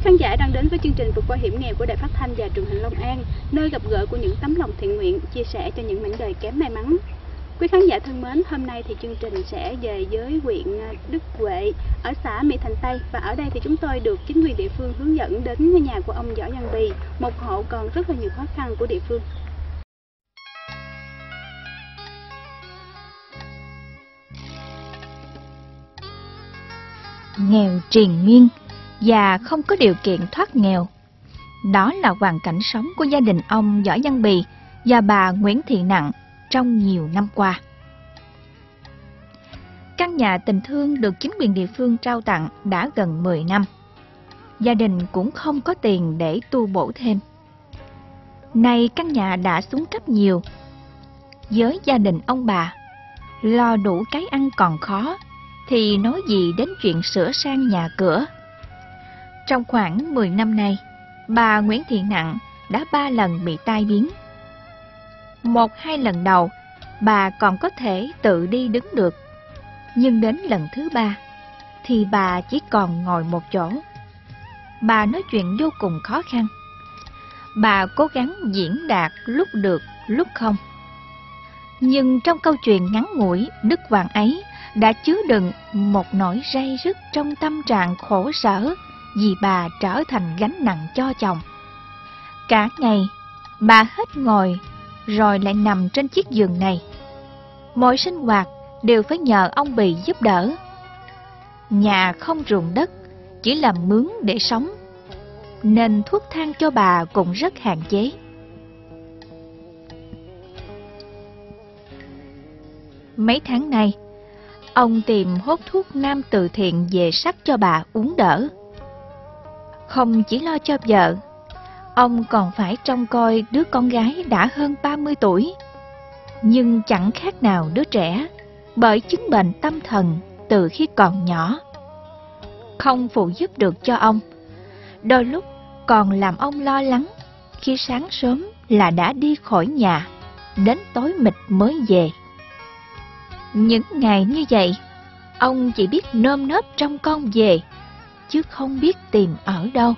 khán giả đang đến với chương trình Vượt qua hiểm nghèo của Đài Phát thanh và Truyền hình Long An, nơi gặp gỡ của những tấm lòng thiện nguyện chia sẻ cho những mảnh đời kém may mắn. Quý khán giả thân mến, hôm nay thì chương trình sẽ về với huyện Đức Huệ ở xã Mỹ Thành Tây, và ở đây thì chúng tôi được chính quyền địa phương hướng dẫn đến nhà của ông Võ Văn Bì, một hộ còn rất là nhiều khó khăn của địa phương. Nghèo triền miên và không có điều kiện thoát nghèo. Đó là hoàn cảnh sống của gia đình ông Võ Văn Bì và bà Nguyễn Thị Nặng trong nhiều năm qua. Căn nhà tình thương được chính quyền địa phương trao tặng đã gần 10 năm. Gia đình cũng không có tiền để tu bổ thêm. Nay căn nhà đã xuống cấp nhiều. Với gia đình ông bà, lo đủ cái ăn còn khó, thì nói gì đến chuyện sửa sang nhà cửa. Trong khoảng 10 năm nay, bà Nguyễn Thị Nặng đã 3 lần bị tai biến. 1-2 lần đầu, bà còn có thể tự đi đứng được. Nhưng đến lần thứ 3, thì bà chỉ còn ngồi một chỗ. Bà nói chuyện vô cùng khó khăn. Bà cố gắng diễn đạt lúc được, lúc không. Nhưng trong câu chuyện ngắn ngủi, đứt quãng ấy đã chứa đựng một nỗi ray rứt trong tâm trạng khổ sở vì bà trở thành gánh nặng cho chồng. Cả ngày, bà hết ngồi rồi lại nằm trên chiếc giường này. Mọi sinh hoạt đều phải nhờ ông Bì giúp đỡ. Nhà không ruộng đất, chỉ làm mướn để sống, nên thuốc thang cho bà cũng rất hạn chế. Mấy tháng nay, ông tìm hốt thuốc nam từ thiện về sắc cho bà uống đỡ. Không chỉ lo cho vợ, ông còn phải trông coi đứa con gái đã hơn 30 tuổi, nhưng chẳng khác nào đứa trẻ, bởi chứng bệnh tâm thần từ khi còn nhỏ. Không phụ giúp được cho ông, đôi lúc còn làm ông lo lắng khi sáng sớm là đã đi khỏi nhà, đến tối mịt mới về. Những ngày như vậy, ông chỉ biết nơm nớp trông con về, chứ không biết tìm ở đâu.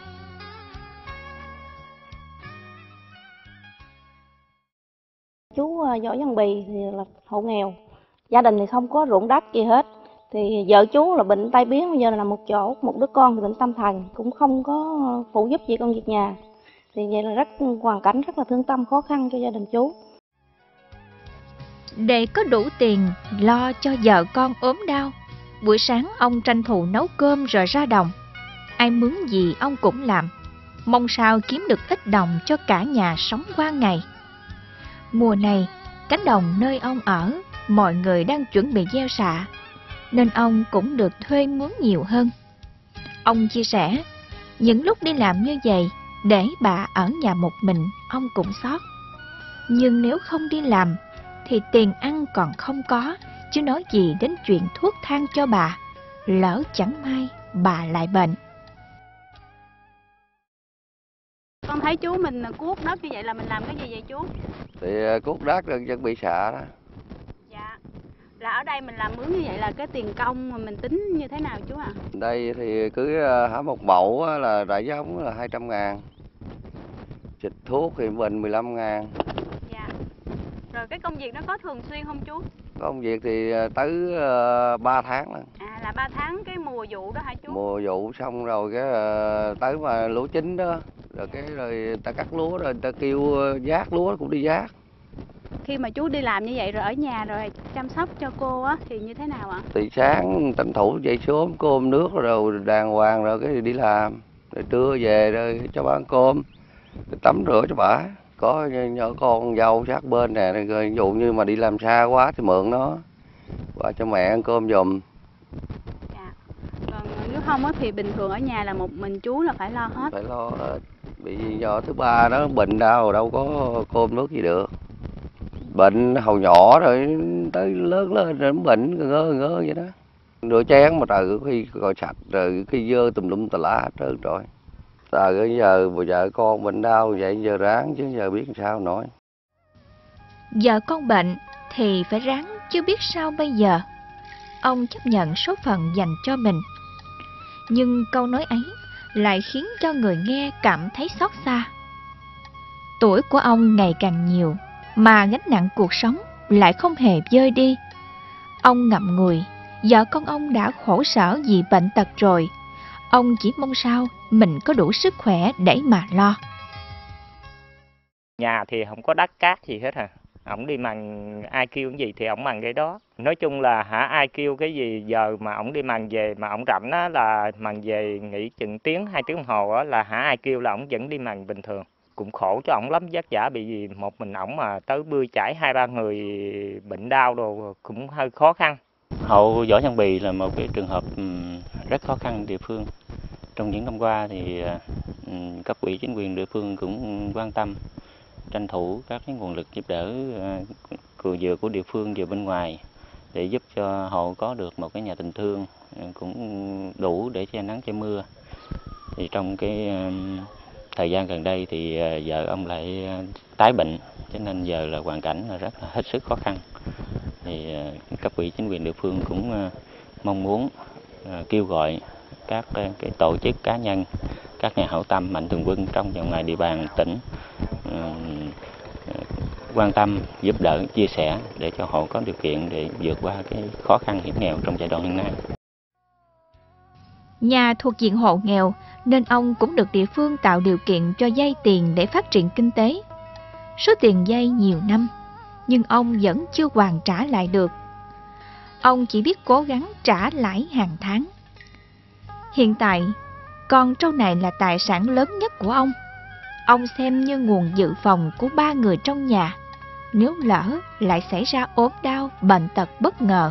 Chú Võ Văn Bì thì là hộ nghèo, gia đình thì không có ruộng đất gì hết. Thì vợ chú là bệnh tai biến, bây giờ là nằm một chỗ, một đứa con thì bệnh tâm thần, cũng không có phụ giúp gì công việc nhà. Thì vậy là hoàn cảnh rất là thương tâm, khó khăn cho gia đình chú. Để có đủ tiền lo cho vợ con ốm đau, buổi sáng ông tranh thủ nấu cơm rồi ra đồng. Ai mướn gì ông cũng làm, mong sao kiếm được ít đồng cho cả nhà sống qua ngày. Mùa này, cánh đồng nơi ông ở, mọi người đang chuẩn bị gieo xạ, nên ông cũng được thuê mướn nhiều hơn. Ông chia sẻ, những lúc đi làm như vậy, để bà ở nhà một mình, ông cũng xót. Nhưng nếu không đi làm, thì tiền ăn còn không có, chứ nói gì đến chuyện thuốc thang cho bà, lỡ chẳng may bà lại bệnh. Con thấy chú mình cuốc đất như vậy là mình làm cái gì vậy chú? Thì cuốc đất rồi chuẩn bị xạ đó. Dạ. Là ở đây mình làm mướn như vậy là cái tiền công mà mình tính như thế nào chú ạ? Đây thì cứ hả một mẫu là rải giống là 200.000. Xịt thuốc thì bình 15.000. Dạ. Rồi cái công việc nó có thường xuyên không chú? Công việc thì tới 3 tháng lần. À, là 3 tháng cái mùa vụ đó hả chú? Mùa vụ xong rồi cái tới mà lúa chín đó, rồi ta cắt lúa rồi ta kêu vác lúa cũng đi vác. Khi mà chú đi làm như vậy rồi ở nhà rồi chăm sóc cho cô á thì như thế nào ạ? Thì sáng tranh thủ dậy sớm cơm nước rồi đàng hoàng rồi cái đi làm, rồi trưa về rồi cho bà ăn cơm, rồi tắm rửa cho bà. Có nhỏ con dâu sát bên nè, rồi ví dụ như mà đi làm xa quá thì mượn nó, bà cho mẹ ăn cơm giùm. Dạ. Còn nếu không á thì bình thường ở nhà là một mình chú là phải lo hết. Phải lo hết. Bị do thứ ba nó bệnh đau đâu có cơm nước gì được. Bệnh hồi nhỏ rồi tới lớn lên rồi nó bệnh ngơ vậy đó. Rửa chén mà trời khi gọi sạch rồi khi dơ tùm lum tà lá hết trơn rồi. Trời giờ vợ con bệnh đau vậy giờ ráng chứ giờ biết sao nổi. Vợ con bệnh thì phải ráng chứ biết sao bây giờ. Ông chấp nhận số phận dành cho mình. Nhưng câu nói ấy lại khiến cho người nghe cảm thấy xót xa. Tuổi của ông ngày càng nhiều, mà gánh nặng cuộc sống lại không hề vơi đi. Ông ngậm ngùi, vợ con ông đã khổ sở vì bệnh tật rồi. Ông chỉ mong sao mình có đủ sức khỏe để mà lo. Nhà thì không có đất cát gì hết ổng đi mần ai kêu cái gì thì ổng mần cái đó. Nói chung là ai kêu cái gì giờ mà ổng đi mần về, mà ổng rảnh á là mần về nghỉ chừng tiếng 2 tiếng đồng hồ á, là ai kêu là ổng vẫn đi mần bình thường. Cũng khổ cho ổng lắm, vất vả, bị gì một mình ổng mà tới bươn chải 2-3 người bệnh đau đồ cũng hơi khó khăn. Hộ Võ Văn Bì là một cái trường hợp rất khó khăn địa phương. Trong những năm qua thì cấp ủy chính quyền địa phương cũng quan tâm tranh thủ các cái nguồn lực giúp đỡ vừa của địa phương vừa bên ngoài để giúp cho hộ có được một cái nhà tình thương cũng đủ để che nắng che mưa. Thì trong cái thời gian gần đây thì vợ ông lại tái bệnh, cho nên giờ là hoàn cảnh là rất là hết sức khó khăn. Thì cấp ủy chính quyền địa phương cũng mong muốn kêu gọi các cái tổ chức cá nhân, các nhà hảo tâm mạnh thường quân trong và ngoài địa bàn tỉnh quan tâm giúp đỡ chia sẻ để cho hộ có điều kiện để vượt qua cái khó khăn hiểm nghèo trong giai đoạn hiện nay. Nhà thuộc diện hộ nghèo nên ông cũng được địa phương tạo điều kiện cho vay tiền để phát triển kinh tế. Số tiền vay nhiều năm nhưng ông vẫn chưa hoàn trả lại được. Ông chỉ biết cố gắng trả lãi hàng tháng. Hiện tại, con trâu này là tài sản lớn nhất của ông. Ông xem như nguồn dự phòng của 3 người trong nhà, nếu lỡ lại xảy ra ốm đau, bệnh tật bất ngờ.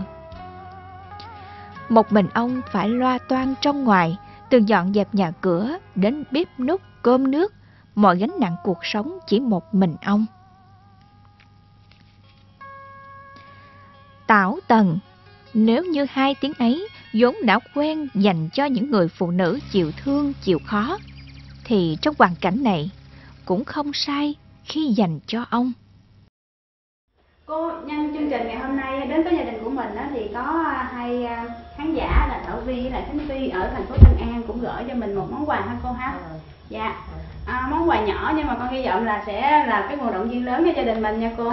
Một mình ông phải loa toan trong ngoài, từ dọn dẹp nhà cửa đến bếp núc cơm nước, mọi gánh nặng cuộc sống chỉ một mình ông. Tảo tần, nếu như 2 tiếng ấy vốn đã quen dành cho những người phụ nữ chịu thương, chịu khó, thì trong hoàn cảnh này cũng không sai khi dành cho ông. Cô nhân chương trình ngày hôm nay đến với gia đình của mình thì có 2 khán giả là Thảo Vi và Khánh Phi ở thành phố Tân An cũng gửi cho mình một món quà ha cô ha. Dạ. Món quà nhỏ nhưng mà con hy vọng là sẽ là cái nguồn động viên lớn cho gia đình mình nha cô.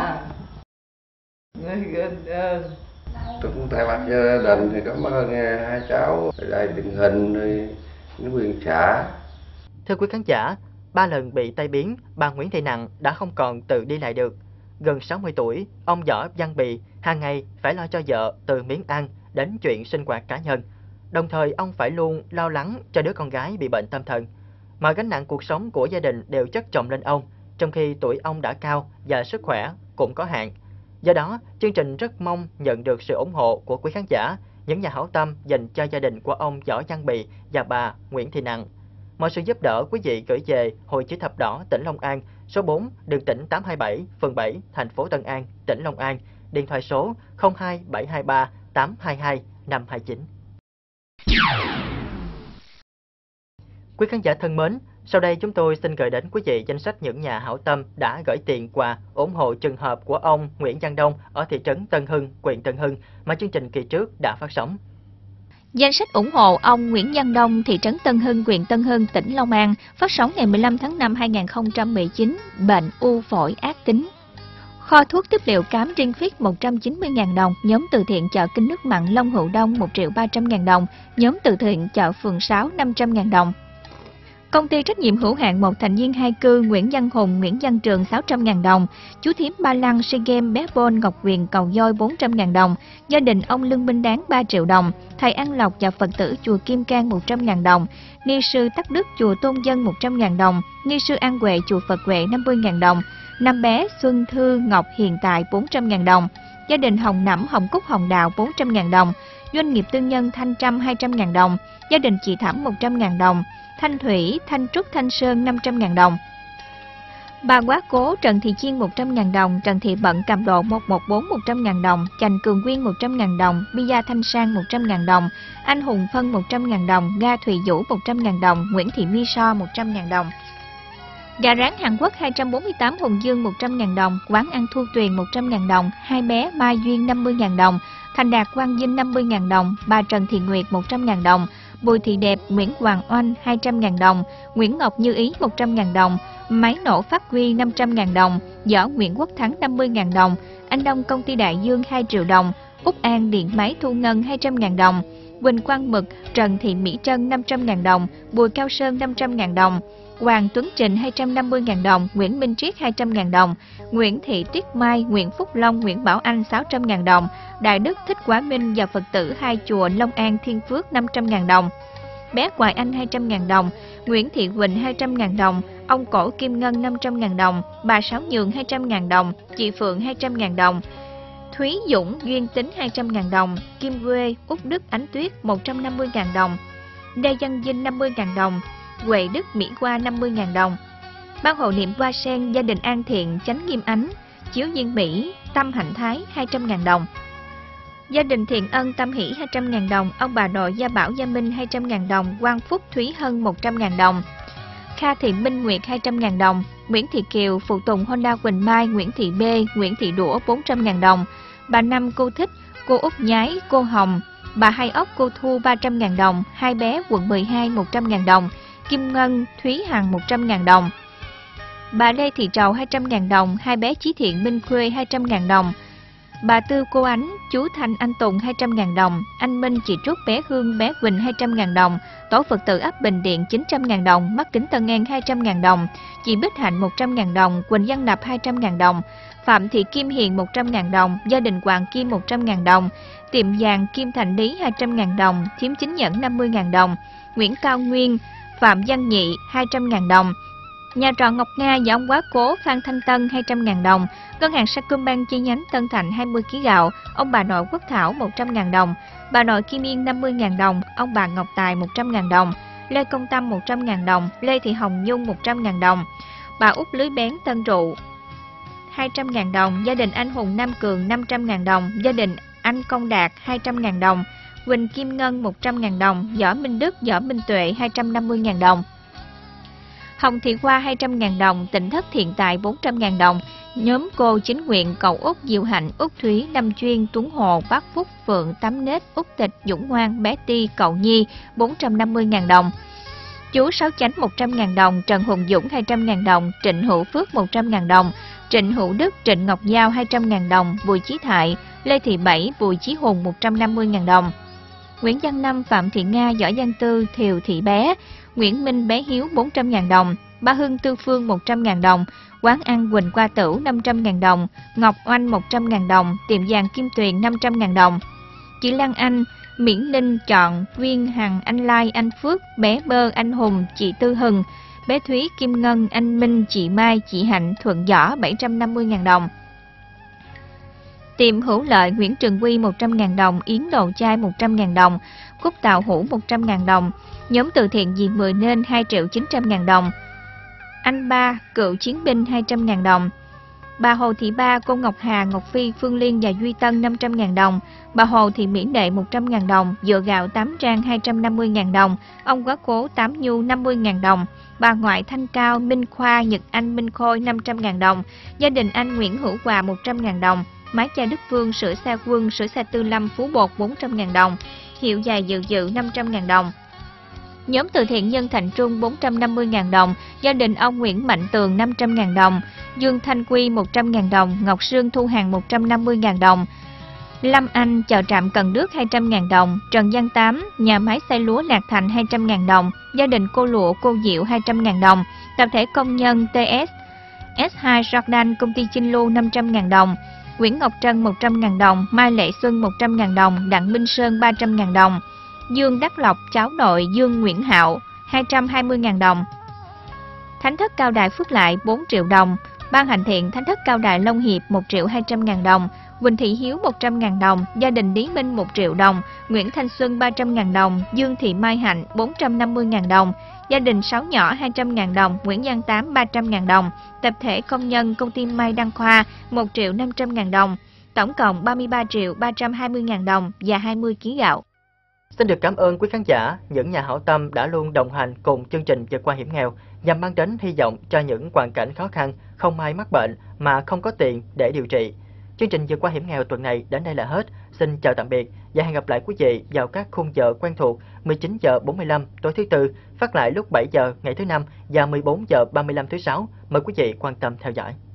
Tôi cũng thay mặt gia đình thì cảm ơn 2 cháu đài truyền hình chính quyền xã. Thưa quý khán giả, 3 lần bị tai biến, bà Nguyễn Thị Nặng đã không còn tự đi lại được. Gần 60 tuổi, ông Võ Văn Bì hàng ngày phải lo cho vợ từ miếng ăn đến chuyện sinh hoạt cá nhân. Đồng thời ông phải luôn lo lắng cho đứa con gái bị bệnh tâm thần. Mọi gánh nặng cuộc sống của gia đình đều chất chồng lên ông, trong khi tuổi ông đã cao và sức khỏe cũng có hạn. Do đó, chương trình rất mong nhận được sự ủng hộ của quý khán giả, những nhà hảo tâm dành cho gia đình của ông Võ Văn Bì và bà Nguyễn Thị Nặng. Mọi sự giúp đỡ quý vị gửi về Hội Chữ Thập Đỏ tỉnh Long An, số 4, đường tỉnh 827, phường 7, thành phố Tân An, tỉnh Long An, điện thoại số 02723 822 529. Quý khán giả thân mến, sau đây chúng tôi xin gửi đến quý vị danh sách những nhà hảo tâm đã gửi tiền quà ủng hộ trường hợp của ông Nguyễn Văn Đông ở thị trấn Tân Hưng, huyện Tân Hưng mà chương trình kỳ trước đã phát sóng. Danh sách ủng hộ ông Nguyễn Văn Đông, thị trấn Tân Hưng, huyện Tân Hưng, tỉnh Long An, phát sóng ngày 15 tháng 5 2019, bệnh u phổi ác tính. Kho thuốc tiếp liệu cám Rinfix 190.000 đồng, nhóm từ thiện chợ Kinh Nước Mặn Long Hữu Đông 1.300.000 đồng, nhóm từ thiện chợ Phường 6 500.000 đồng. Công ty trách nhiệm hữu hạn một thành viên 2 cư Nguyễn Văn Hùng, Nguyễn Văn Trường 600.000 đồng, chú thím Ba Lăng, Sea Games, Bé Bôn, Ngọc Huyền, Cầu Doi 400.000 đồng, gia đình ông Lương Minh Đáng 3 triệu đồng, thầy An Lộc và Phật tử chùa Kim Cang 100.000 đồng, ni sư Tắc Đức chùa Tôn Dân 100.000 đồng, ni sư An Huệ chùa Phật Huệ 50.000 đồng, năm bé Xuân Thư Ngọc Hiện Tại 400.000 đồng, gia đình Hồng Nẫm, Hồng Cúc, Hồng Đào 400.000 đồng, doanh nghiệp tư nhân Thanh Trâm 200.000 đồng, gia đình chị Thẩm 100.000 đồng, Thanh Thủy, Thanh Trúc, Thanh Sơn 500.000 đồng. Bà Quá Cố Trần Thị Chiên 100.000 đồng, Trần Thị Bận Cầm Độ 114 100.000 đồng, Chành Cường Quyên 100.000 đồng, Bia Thanh Sang 100.000 đồng, Anh Hùng Phân 100.000 đồng, Ga Thùy Vũ 100.000 đồng, Nguyễn Thị My So 100.000 đồng. Gà rán Hàn Quốc 248 Hùng Dương 100.000 đồng, quán ăn Thu Tuyền 100.000 đồng, hai bé Mai Duyên 50.000 đồng, Thành Đạt Quang Vinh 50.000 đồng, bà Trần Thị Nguyệt 100.000 đồng, Bùi Thị Đẹp, Nguyễn Hoàng Oanh 200.000 đồng, Nguyễn Ngọc Như Ý 100.000 đồng, máy nổ Phát Huy 500.000 đồng, Võ Nguyễn Quốc Thắng 50.000 đồng, Anh Đông Công ty Đại Dương 2 triệu đồng, Úc An Điện Máy Thu Ngân 200.000 đồng, Quỳnh Quang Mực, Trần Thị Mỹ Trân 500.000 đồng, Bùi Cao Sơn 500.000 đồng, Hoàng Tuấn Trình 250.000 đồng, Nguyễn Minh Triết 200.000 đồng, Nguyễn Thị Tuyết Mai, Nguyễn Phúc Long, Nguyễn Bảo Anh 600.000 đồng, Đại Đức Thích Quá Minh và Phật tử hai chùa Long An Thiên Phước 500.000 đồng, bé Hoài Anh 200.000 đồng, Nguyễn Thị Quỳnh 200.000 đồng, ông Cổ Kim Ngân 500.000 đồng, bà Sáu Nhường 200.000 đồng, chị Phượng 200.000 đồng, Thúy Dũng Duyên Tính 200.000 đồng, Kim Quê Úc Đức Ánh Tuyết 150.000 đồng, Lê Văn Vinh 50.000 đồng, Huệ Đức Mỹ Hoa 50.000 đồng. Ban hộ niệm Hoa Sen gia đình An Thiện, Chánh Nghiêm Ánh, Chiếu Viên Mỹ, Tâm Hạnh Thái 200.000 đồng. Gia đình Thiện Ân Tâm Hỷ 200.000 đồng, ông bà nội Gia Bảo Gia Minh 200.000 đồng, Quang Phúc Thúy Hân 100.000 đồng, Kha Thị Minh Nguyệt 200.000 đồng, Nguyễn Thị Kiều phụ tùng Honda Quỳnh Mai, Nguyễn Thị B, Nguyễn Thị Đũa 400.000 đồng, bà Năm cô Thích, cô Út Nhái, cô Hồng, bà Hai Ốc cô Thu 300.000 đồng, hai bé quận 12 100.000 đồng, Kim Ngân Thúy Hằng 100.000 đồng, bà Lê Thị Trầu 200.000 đồng, hai bé Chí Thiện Minh Khuê 200.000 đồng, bà Tư cô Ánh, chú Thanh Anh Tùng 200.000 đồng, anh Minh chị Trúc bé Hương bé Quỳnh 200.000 đồng, tổ Phật tử ấp Bình Điện 900.000 đồng, Mắt Kính Tân An 200.000 đồng, chị Bích Hạnh 100.000 đồng, Quỳnh Văn Lập 200.000 đồng, Phạm Thị Kim Hiền 100.000 đồng, gia đình Hoàng Kim 100.000 đồng, tiệm vàng Kim Thành Lý 200.000 đồng, Thiếm Chính Nhẫn 50.000 đồng, Nguyễn Cao Nguyên, Phạm Văn Nhị 200.000 đồng, nhà trọ Ngọc Nga và ông Quá Cố Phan Thanh Tân 200.000 đồng, ngân hàng Sacombank chi nhánh Tân Thạnh 20 kg gạo, ông bà nội Quốc Thảo 100.000 đồng, bà nội Kim Yên 50.000 đồng, ông bà Ngọc Tài 100.000 đồng, Lê Công Tâm 100.000 đồng, Lê Thị Hồng Nhung 100.000 đồng, bà Út Lưới Bén Tân Trụ 200.000 đồng, gia đình anh Hùng Nam Cường 500.000 đồng, gia đình anh Công Đạt 200.000 đồng, Quỳnh Kim Ngân 100.000 đồng, Võ Minh Đức, Võ Minh Tuệ 250.000 đồng, Hồng Thị Hoa 200.000 đồng, Tỉnh Thất Thiện Tài 400.000 đồng, nhóm cô Chính Nguyện, Cậu Út, Diệu Hạnh, Út Thúy, Lâm Chuyên, Tuấn Hồ, Bác Phúc, Phượng, Tám Nết, Út Tịch, Dũng Ngoan, Bé Ti, Cậu Nhi 450.000 đồng, chú Sáu Chánh 100.000 đồng, Trần Hùng Dũng 200.000 đồng, Trịnh Hữu Phước 100.000 đồng, Trịnh Hữu Đức, Trịnh Ngọc Giao 200.000 đồng, Bùi Chí Thại, Lê Thị Bảy, Bùi Chí Hùng 150.000 đồng, Nguyễn Văn Năm, Phạm Thị Nga, Võ Văn Tư, Thiều Thị Bé, Nguyễn Minh Bé Hiếu 400.000 đồng, Ba Hưng Tư Phương 100.000 đồng, quán ăn Quỳnh Qua Tửu 500.000 đồng, Ngọc Oanh 100.000 đồng, tiệm vàng Kim Tuyền 500.000 đồng, chị Lan Anh, Miễn Ninh, Chọn, Viên Hằng, Anh Lai, Anh Phước, bé Bơ, anh Hùng, chị Tư Hừng, bé Thúy, Kim Ngân, anh Minh, chị Mai, chị Hạnh, Thuận Võ 750.000 đồng. Tiệm Hữu Lợi Nguyễn Trường Quy 100.000 đồng, Yến Đồ Chai 100.000 đồng, Cúc Tàu Hũ 100.000 đồng, nhóm từ thiện Vì Mười Nên 2.900.000 đồng, anh Ba, cựu chiến binh 200.000 đồng, bà Hồ Thị Ba, cô Ngọc Hà, Ngọc Phi, Phương Liên và Duy Tân 500.000 đồng, bà Hồ Thị Mỹ Đệ 100.000 đồng, dừa gạo 8 trang 250.000 đồng, ông Quá Cố 8 Nhu 50.000 đồng, bà ngoại Thanh Cao, Minh Khoa, Nhật Anh, Minh Khôi 500.000 đồng, gia đình anh Nguyễn Hữu Hòa 100.000 đồng, Mái Cha Đức Phương, sữa xe Quân, sữa xe Tư Lâm, Phú Bột 400.000 đồng, hiệu dài Dự Dự 500.000 đồng. Nhóm từ thiện Nhân Thành Trung 450.000 đồng, gia đình ông Nguyễn Mạnh Tường 500.000 đồng, Dương Thanh Quy 100.000 đồng, Ngọc Sương Thu Hằng 150.000 đồng, Lâm Anh, chợ Trạm Cần Đước 200.000 đồng, Trần Văn Tám, nhà máy xay lúa Lạc Thành 200.000 đồng, gia đình cô Lụa, cô Diệu 200.000 đồng, tập thể công nhân TS, S2 Jordan, công ty Chinh Lu 500.000 đồng, Nguyễn Ngọc Trân 100.000 đồng, Mai Lệ Xuân 100.000 đồng, Đặng Minh Sơn 300.000 đồng, Dương Đắc Lộc, cháu nội Dương Nguyễn Hạo 220.000 đồng, Thánh Thất Cao Đài Phước Lại 4 triệu đồng, Ban Hành Thiện Thánh Thất Cao Đài Long Hiệp 1.200.000 đồng, Quỳnh Thị Hiếu 100.000 đồng, gia đình Lý Minh 1 triệu đồng, Nguyễn Thanh Xuân 300.000 đồng, Dương Thị Mai Hạnh 450.000 đồng, gia đình Sáu Nhỏ 200.000 đồng, Nguyễn Văn Tám 300.000 đồng, tập thể công nhân công ty Mai Đăng Khoa 1.500.000 đồng, tổng cộng 33.320.000 đồng và 20 kg gạo. Xin được cảm ơn quý khán giả, những nhà hảo tâm đã luôn đồng hành cùng chương trình vượt qua hiểm nghèo nhằm mang đến hy vọng cho những hoàn cảnh khó khăn, không ai mắc bệnh mà không có tiền để điều trị. Chương trình vượt qua hiểm nghèo tuần này đến đây là hết. Xin chào tạm biệt và hẹn gặp lại quý vị vào các khung giờ quen thuộc 19 giờ 45 tối thứ Tư, phát lại lúc 7 giờ ngày thứ Năm và 14 giờ 35 thứ Sáu. Mời quý vị quan tâm theo dõi.